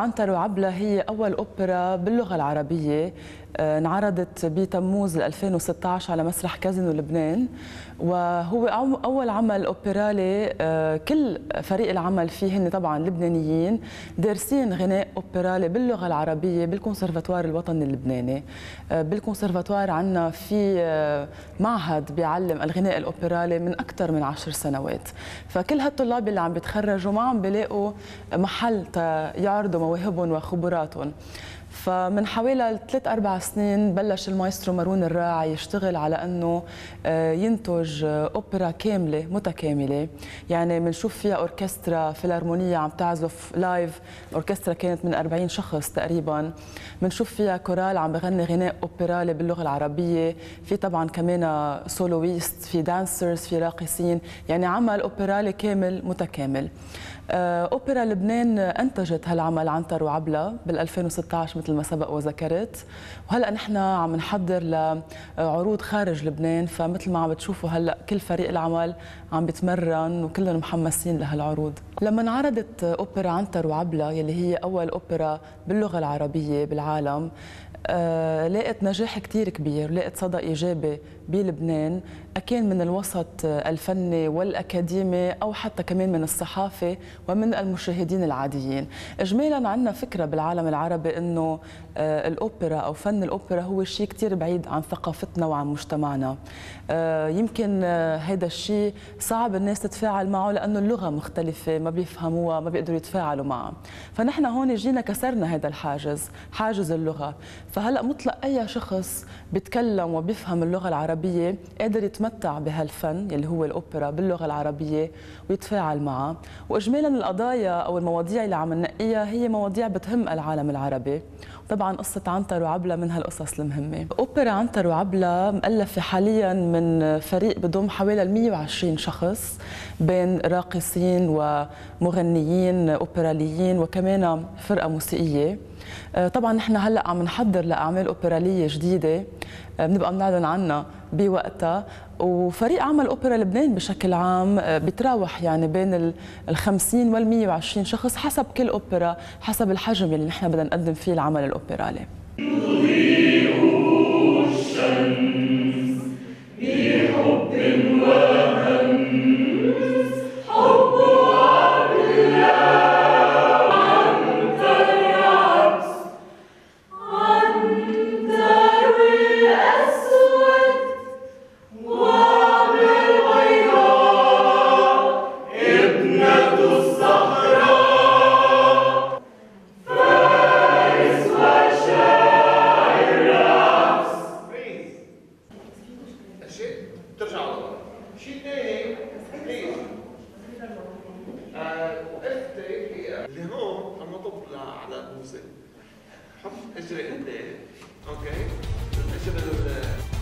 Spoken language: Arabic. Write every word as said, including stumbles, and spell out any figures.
عنتر وعبلة هي أول أوبرا باللغة العربية انعرضت بتموز ألفين وستة عشر على مسرح كازينو لبنان، وهو أول عمل أوبرالي كل فريق العمل فيه هن طبعا لبنانيين دارسين غناء أوبرالي باللغة العربية بالكونسرفاتوار الوطني اللبناني. بالكونسرفاتوار عندنا في معهد بيعلم الغناء الأوبرالي من أكثر من عشر سنوات، فكل هالطلاب اللي عم بيتخرجوا ما عم بيلاقوا محل يعرضوا مواهبهم وخبراتهم. فمن حوالي ثلاث أربع سنين بلش المايسترو مارون الراعي يشتغل على أنه ينتج أوبرا كاملة متكاملة، يعني بنشوف فيها أوركسترا فيلارمونية عم تعزف لايف، الأوركسترا كانت من أربعين شخص تقريبا، بنشوف فيها كورال عم بغني غناء أوبرالي باللغة العربية، في طبعا كمان سولويست، في دانسرز، في راقصين، يعني عمل أوبرالي كامل متكامل. أوبرا لبنان أنتجت هالعمل عنتر وعبلة بال ألفين وستة عشر مثل ما سبق وذكرت، وهلا نحن عم نحضر لعروض خارج لبنان، فمثل ما عم بتشوفوا هلا كل فريق العمل عم بيتمرن وكلهم محمسين لهالعروض. لما انعرضت أوبرا عنتر وعبلة يلي هي أول أوبرا باللغة العربية بالعالم، آه، لقت نجاح كتير كبير، لقت صدى إيجابي بلبنان، أكان من الوسط الفني والأكاديمي أو حتى كمان من الصحافة ومن المشاهدين العاديين. إجمالاً عندنا فكرة بالعالم العربي أنه آه، الأوبرا أو فن الأوبرا هو شيء كتير بعيد عن ثقافتنا وعن مجتمعنا. آه، يمكن آه، هذا الشيء صعب الناس تتفاعل معه لأنه اللغة مختلفة، ما بيفهموها، ما بيقدروا يتفاعلوا معها. فنحن هون جينا كسرنا هذا الحاجز، حاجز اللغة. فهلا مطلق اي شخص بيتكلم وبيفهم اللغه العربيه قادر يتمتع بهالفن اللي هو الاوبرا باللغه العربيه ويتفاعل معها. واجمالا القضايا او المواضيع اللي عم ننقيها هي مواضيع بتهم العالم العربي، وطبعا قصه عنتر وعبلة من هالقصص المهمه. اوبرا عنتر وعبلة مؤلفه حاليا من فريق بضم حوالي مئة وعشرين شخص بين راقصين ومغنيين اوبراليين وكمان فرقه موسيقيه. طبعا نحن هلا عم نحضر لاعمال اوبراليه جديده بنبقى بنعلن عنها بوقتها، وفريق عمل اوبرا لبنان بشكل عام بتراوح يعني بين ال خمسين وال مئة وعشرين شخص حسب كل اوبرا، حسب الحجم اللي نحن بدنا نقدم فيه العمل الاوبرالي. ترجع لورا شيء ثاني بليز. وقفتك هي اللي هون لما تطلع على الموسيقى حط اجري قدام، اوكي؟ الاجر